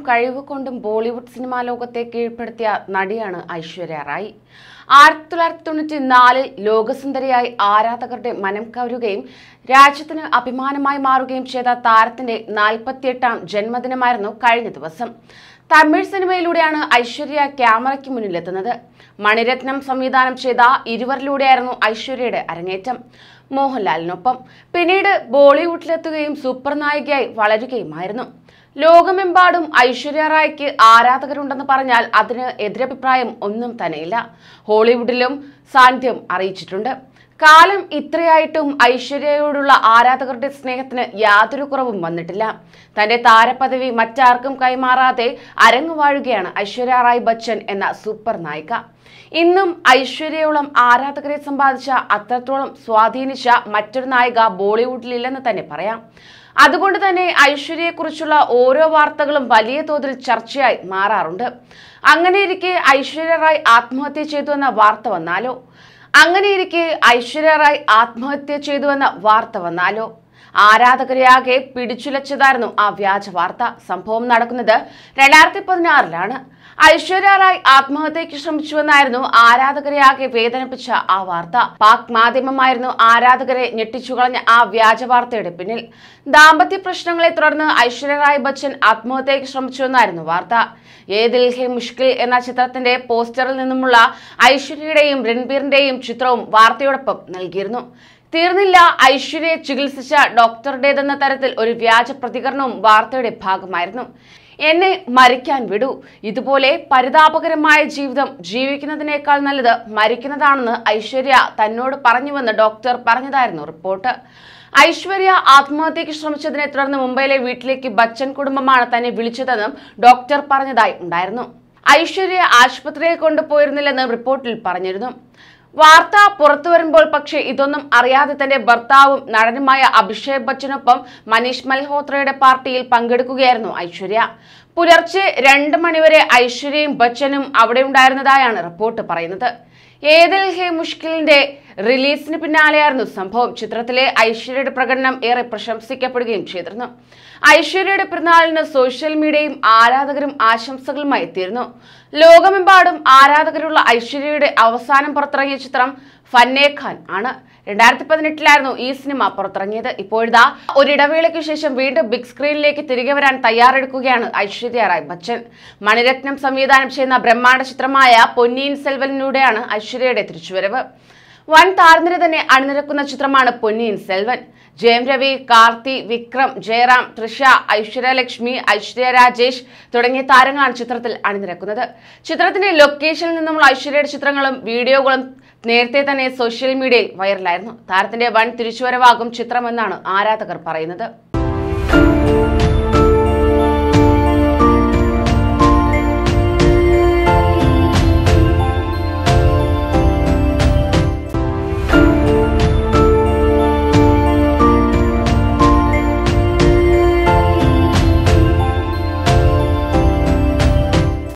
കഴിവുകൊണ്ടും Bollywood cinema ലോകത്തെ കീഴ്പ്പെടുത്തിയ നടിയാണ് ഐശ്വര്യ റായ്. 1994 ലോകസുന്ദരിയായി ആരാധകരുടെ മനം കവരുകയും രാജ്യത്തിന് അഭിമാനമായി മാറുകയും ചെയ്ത താരത്തിന്റെ 48ാം ജന്മദിനമായിരുന്നു കഴിഞ്ഞ ദിവസം. തമിഴ് സിനിമയിലൂടെയാണ് ഐശ്വര്യ ക്യാമറയ്ക്ക് മുന്നിലെത്തുന്നത്. മണിരത്നം സംവിധാനം ചെയ്ത ഇരുവരിലൂടെയായിരുന്നു ഐശ്വര്യയുടെ അരങ്ങേറ്റം. മോഹൻലാലിനൊപ്പം പിന്നീട് ബോളിവുഡിലെത്തുകയും സൂപ്പർ നായികയായി വളരുകയുമായിരുന്നു. ലോകമെമ്പാടും ഐശ്വര്യ റായ്ക്ക് ആരാധകരുണ്ടെന്ന് പറഞ്ഞാൽ അതിന് എതിരഭിപ്രായം ഒന്നും തന്നെയില്ല. ഹോളിവുഡിലും സാന്നിധ്യം അറിയിച്ചിട്ടുണ്ട്. കാലം ഇത്രയായിട്ടും ഐശ്വര്യയോടുള്ള ആരാധകരുടെ സ്നേഹത്തിന് യാതൊരു കുറവും വന്നിട്ടില്ല. തന്റെ താരപദവി മറ്റാർക്കും കൈമാറാതെ അരങ്ങുവാഴുകയാണ് ഐശ്വര്യ റായ് ബച്ചൻ എന്ന സൂപ്പർ നായിക. ഇന്നും ഐശ്വര്യയോളം ആരാധകരെ സമ്പാദിച്ച, അത്രത്തോളം സ്വാധീനിച്ച മറ്റൊരു നായിക ബോളിവുഡിലില്ലെന്ന് തന്നെ പറയാം. അതുകൊണ്ട് തന്നെ ഐശ്വര്യയെക്കുറിച്ചുള്ള ഓരോ വാർത്തകളും വലിയ തോതിൽ ചർച്ചയായി മാറാറുണ്ട്. അങ്ങനെയിരിക്കെ ഐശ്വര്യ റായ് ആത്മഹത്യ ചെയ്തുവെന്ന വാർത്ത വന്നാലോ ആരാധകരെയാകെ പിടിച്ചുലച്ചതായിരുന്നു ആ വ്യാജ വാർത്ത. സംഭവം നടക്കുന്നത് 2016-ലാണ്. ഐശ്വര്യ റായ് ആത്മഹത്യയ്ക്ക് ശ്രമിച്ചുവെന്നായിരുന്നു ആരാധകരെയാകെ വേദനിപ്പിച്ച ആ വാർത്ത. പാക് മാധ്യമമായിരുന്നു ആരാധകരെ ഞെട്ടിച്ചുകളഞ്ഞ ആ വ്യാജ വാർത്തയുടെ പിന്നിൽ. ദാമ്പത്യ പ്രശ്നങ്ങളെ തുടർന്ന് ഐശ്വര്യ റായ് ബച്ചൻ ആത്മഹത്യയ്ക്ക് ശ്രമിച്ചുവെന്നായിരുന്നു വാർത്ത. യേ ദിൽ ഹേ മുഷ്കിൽ എന്ന ചിത്രത്തിന്റെ പോസ്റ്ററിൽ നിന്നുമുള്ള ഐശ്വര്യയുടെയും രൺബീറിന്റെയും ചിത്രവും വാർത്തയോടൊപ്പം നൽകിയിരുന്നു. തീർന്നില്ല, ഐശ്വര്യയെ ചികിത്സിച്ച ഡോക്ടറുടേതെന്ന തരത്തിൽ ഒരു വ്യാജ പ്രതികരണവും വാർത്തയുടെ ഭാഗമായിരുന്നു. എന്നെ മരിക്കാൻ വിടൂ, ഇതുപോലെ പരിതാപകരമായ ജീവിതം ജീവിക്കുന്നതിനേക്കാൾ നല്ലത് മരിക്കുന്നതാണെന്ന് ഐശ്വര്യ തന്നോട് പറഞ്ഞുവെന്ന് ഡോക്ടർ പറഞ്ഞതായിരുന്നു റിപ്പോർട്ട്. ഐശ്വര്യ ആത്മഹത്യയ്ക്ക് ശ്രമിച്ചതിനെ തുടർന്ന് മുംബൈയിലെ വീട്ടിലേക്ക് ബച്ചൻ കുടുംബമാണ് തന്നെ വിളിച്ചതെന്നും ഡോക്ടർ പറഞ്ഞതായി ഉണ്ടായിരുന്നു. ഐശ്വര്യ ആശുപത്രിയിൽ കൊണ്ടുപോയിരുന്നില്ലെന്ന് റിപ്പോർട്ടിൽ പറഞ്ഞിരുന്നു. വാർത്ത പുറത്തു വരുമ്പോൾ പക്ഷേ ഇതൊന്നും അറിയാതെ തന്റെ ഭർത്താവും നടനുമായ അഭിഷേക് ബച്ചനൊപ്പം മനീഷ് മൽഹോത്രയുടെ പാർട്ടിയിൽ പങ്കെടുക്കുകയായിരുന്നു ഐശ്വര്യ. പുലർച്ചെ 2 മണിവരെ ഐശ്വര്യയും ബച്ചനും അവിടെ ഉണ്ടായിരുന്നതായാണ് റിപ്പോർട്ട് പറയുന്നത്. യേ ദിൽ ഹേ മുഷ്കിലിന്റെ റിലീസിന് പിന്നാലെയായിരുന്നു സംഭവം. ചിത്രത്തിലെ ഐശ്വര്യയുടെ പ്രകടനം ഏറെ പ്രശംസിക്കപ്പെടുകയും ചെയ്തിരുന്നു. ഐശ്വര്യയുടെ പിറന്നാളിന് സോഷ്യൽ മീഡിയയും ആരാധകരും ആശംസകളുമായി എത്തിയിരുന്നു. ലോകമെമ്പാടും ആരാധകരുള്ള ഐശ്വര്യയുടെ അവസാനം പുറത്തിറങ്ങിയ ചിത്രം ഫന്നേ ഖാൻ ആണ്. 2018-ലായിരുന്നു ഈ സിനിമ പുറത്തിറങ്ങിയത്. ഇപ്പോഴിതാ ഒരിടവേളയ്ക്ക് ശേഷം വീണ്ടും ബിഗ് സ്ക്രീനിലേക്ക് തിരികെ വരാൻ തയ്യാറെടുക്കുകയാണ് ഐശ്വര്യ റായ് ബച്ചൻ. മണിരത്നം സംവിധാനം ചെയ്യുന്ന ബ്രഹ്മാണ്ഡ ചിത്രമായ പൊന്നിയിൻ സെൽവനിലൂടെയാണ് ഐശ്വര്യയുടെ തിരിച്ചുവരവ്. വൻ താരനിര തന്നെ അണിനിരക്കുന്ന ചിത്രമാണ് പൊന്നിയിൻ സെൽവൻ. ജയം രവി, കാർത്തി, വിക്രം, ജയറാം, തൃഷ, ഐശ്വര്യ ലക്ഷ്മി, ഐശ്വര്യ രാജേഷ് തുടങ്ങിയ താരങ്ങളാണ് ചിത്രത്തിൽ അണിനിരക്കുന്നത്. ചിത്രത്തിന്റെ ലൊക്കേഷനിൽ നിന്നുള്ള ഐശ്വര്യയുടെ ചിത്രങ്ങളും വീഡിയോകളും നേരത്തെ തന്നെ സോഷ്യൽ മീഡിയയിൽ വൈറലായിരുന്നു. താരത്തിന്റെ വൻ തിരിച്ചുവരവാകും ചിത്രമെന്നാണ് ആരാധകർ പറയുന്നത്.